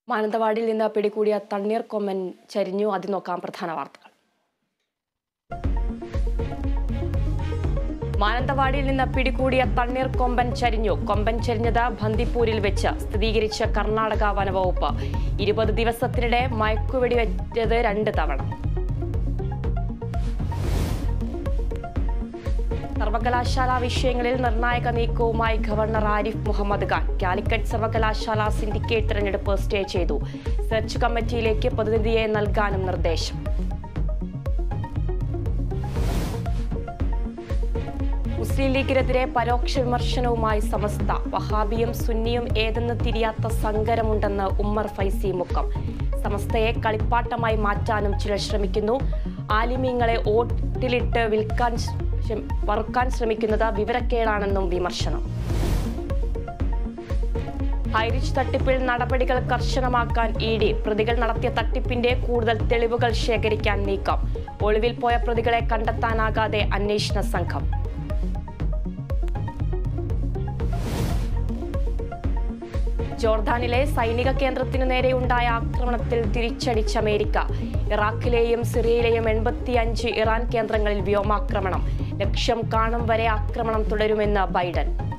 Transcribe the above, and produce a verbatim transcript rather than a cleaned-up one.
മാനന്തവാടിയിൽ നിന്ന് പിടികൂടിയ തണ്ണീർക്കൊമ്പൻ ചരിഞ്ഞു. ആദ്യം നോക്കാം പ്രധാന വാർത്തകൾ. മാനന്തവാടിയിൽ നിന്ന് പിടികൂടിയ തണ്ണീർക്കൊമ്പൻ ചരിഞ്ഞു. കൊമ്പൻ ചരിഞ്ഞത് ബന്ദിപ്പൂരിൽ വെച്ച് സ്ഥിരീകരിച്ച കർണാടക വനവകുപ്പ്. ഇരുപത് ദിവസത്തിനിടെ മയക്കുവെടിവെച്ചത് രണ്ട് തവണ. സർവകലാശാല വിഷയങ്ങളിൽ നിർണായക നീക്കവുമായി ഗവർണർ ആരിഫ് മുഹമ്മദ് ഖാൻ. കാലിക്കറ്റ് സർവകലാശാല സിൻഡിക്കേറ്റ് തെരഞ്ഞെടുപ്പ് സ്റ്റേ ചെയ്തു. സെർച്ച് കമ്മിറ്റിയിലേക്ക് പ്രതിനിധിയെ നൽകാനും നിർദ്ദേശം. മുസ്ലിം ലീഗിനെതിരെ പരോക്ഷ വിമർശനവുമായി സമസ്ത. വഹാബിയും സുന്നിയും ഏതെന്ന് തിരിയാത്ത സങ്കരമുണ്ടെന്ന് ഉമ്മർ ഫൈസി മുക്കം. സമസ്തയെ കളിപ്പാട്ടമായി മാറ്റാനും ചിലർ ശ്രമിക്കുന്നു. ആലിമീങ്ങളെ ഓട്ടിലിട്ട് വിൽക്കാൻ വറുക്കാൻ ശ്രമിക്കുന്നത് വിവരക്കേടാണെന്നും വിമർശനം. ഹൈറിച്ച് തട്ടിപ്പിൽ നടപടികൾ കർശനമാക്കാൻ ഇ ഡി. പ്രതികൾ നടത്തിയ തട്ടിപ്പിന്റെ കൂടുതൽ തെളിവുകൾ ശേഖരിക്കാൻ നീക്കം. ഒളിവിൽ പോയ പ്രതികളെ കണ്ടെത്താനാകാതെ അന്വേഷണ സംഘം. ജോർദാനിലെ സൈനിക കേന്ദ്രത്തിനു നേരെയുണ്ടായ ആക്രമണത്തിൽ തിരിച്ചടിച്ച അമേരിക്ക. ഇറാഖിലെയും സിറിയയിലെയും എൺപത്തിയഞ്ച് ഇറാൻ കേന്ദ്രങ്ങളിൽ വ്യോമാക്രമണം. ലക്ഷ്യം കാണും വരെ ആക്രമണം തുടരുമെന്ന് ബൈഡൻ.